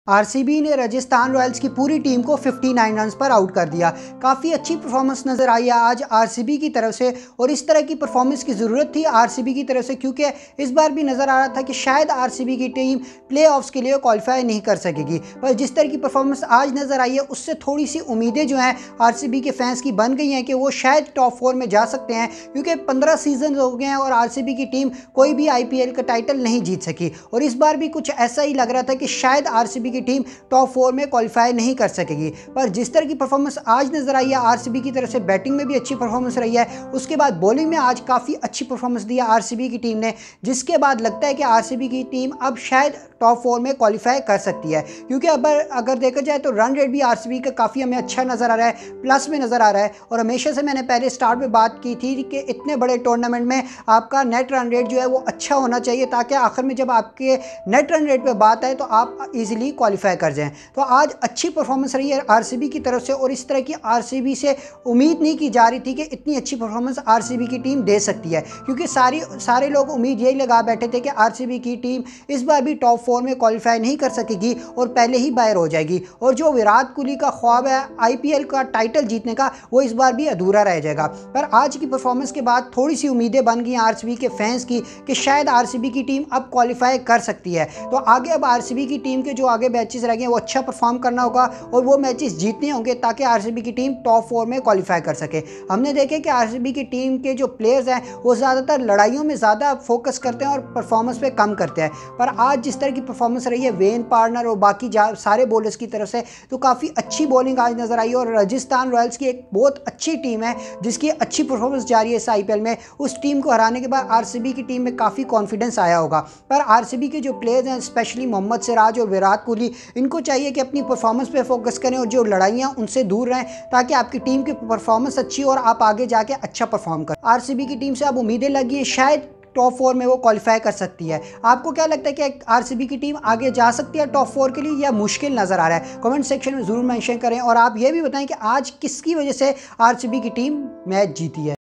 RCB ने Rajasthan Royals की पूरी टीम को 59 रन्स पर आउट कर दिया। काफ़ी अच्छी परफॉर्मेंस नज़र आई है आज आरसीबी की तरफ से और इस तरह की परफॉर्मेंस की ज़रूरत थी आरसीबी की तरफ से, क्योंकि इस बार भी नज़र आ रहा था कि शायद आरसीबी की टीम प्लेऑफ्स के लिए क्वालिफाई नहीं कर सकेगी। पर जिस तरह की परफॉर्मेंस आज नज़र आई है उससे थोड़ी सी उम्मीदें जो हैं आरसीबी के फैंस की बन गई हैं कि वो शायद टॉप 4 में जा सकते हैं, क्योंकि 15 सीजन हो गए हैं और आरसीबी की टीम कोई भी आईपीएल का टाइटल नहीं जीत सकी। और इस बार भी कुछ ऐसा ही लग रहा था कि शायद आरसीबी की टीम टॉप 4 में क्वालिफाई नहीं कर सकेगी। पर जिस तरह की परफॉर्मेंस आज नजर आई है आरसीबी की तरफ से, बैटिंग में भी अच्छी परफॉर्मेंस रही है, उसके बाद बॉलिंग में आज काफ़ी अच्छी परफॉर्मेंस दी है आरसीबी की टीम ने, जिसके बाद लगता है कि आरसीबी की टीम अब शायद टॉप 4 में क्वालिफाई कर सकती है। क्योंकि अगर देखा जाए तो रन रेट भी आरसीबी का काफ़ी हमें अच्छा नज़र आ रहा है, प्लस में नज़र आ रहा है। और हमेशा से मैंने पहले स्टार्ट में बात की थी कि इतने बड़े टूर्नामेंट में आपका नेट रन रेट जो है वो अच्छा होना चाहिए, ताकि आखिर में जब आपके नेट रन रेट पे बात आए तो आप इजीली क्वालिफाई कर जाएं। तो आज अच्छी परफॉर्मेंस रही है आरसीबी की तरफ से और इस तरह की आरसीबी से उम्मीद नहीं की जा रही थी कि इतनी अच्छी परफॉर्मेंस आरसीबी की टीम दे सकती है, क्योंकि सारे लोग उम्मीद यही लगा बैठे थे कि आरसीबी की टीम इस बार भी टॉप 4 में क्वालिफाई नहीं कर सकेगी और पहले ही बाहर हो जाएगी, और जो विराट कोहली का ख्वाब है आईपीएल का टाइटल जीतने का वो इस बार भी अधूरा रह जाएगा। पर आज की परफॉर्मेंस के बाद थोड़ी सी उम्मीदें बन गई आरसीबी के फैंस की कि शायद आरसीबी की टीम अब क्वालिफाई कर सकती है। तो आगे अब आरसीबी की टीम के जो आगे मैचेस रह गए वो अच्छा परफॉर्म करना होगा और वो मैचेस जीतने होंगे ताकि आरसीबी की टीम टॉप 4 में क्वालिफाई कर सके। हमने देखे कि आरसीबी की टीम के जो प्लेयर्स हैं वो ज़्यादातर लड़ाइयों में ज़्यादा फोकस करते हैं और परफॉर्मेंस पे कम करते हैं। पर आज जिस तरह की परफॉर्मेंस रही है वेन पार्टनर और बाकी सारे बॉलर्स की तरफ से, तो काफ़ी अच्छी बॉलिंग आज नज़र आई और राजस्थान रॉयल्स की एक बहुत अच्छी टीम है जिसकी अच्छी परफॉर्मेंस जारी है इस आईपीएल में। उस टीम को हराने के बाद आरसीबी की टीम में काफ़ी कॉन्फिडेंस आया होगा। पर आरसीबी के जो प्लेयर्स हैं स्पेशली मोहम्मद सिराज और विराट कोहली, इनको चाहिए कि अपनी परफॉर्मेंस पे फोकस करें और जो लड़ाइयाँ उनसे दूर रहें, ताकि आपकी टीम की परफॉर्मेंस अच्छी हो और आप आगे जाके अच्छा परफॉर्म करें। आरसीबी की टीम से अब उम्मीदें लगी हैं शायद टॉप 4 में वो क्वालिफाई कर सकती है। आपको क्या लगता है कि आरसीबी की टीम आगे जा सकती है टॉप 4 के लिए या मुश्किल नज़र आ रहा है? कमेंट सेक्शन में ज़रूर मेंशन करें और आप ये भी बताएं कि आज किसकी वजह से आरसीबी की टीम मैच जीती है।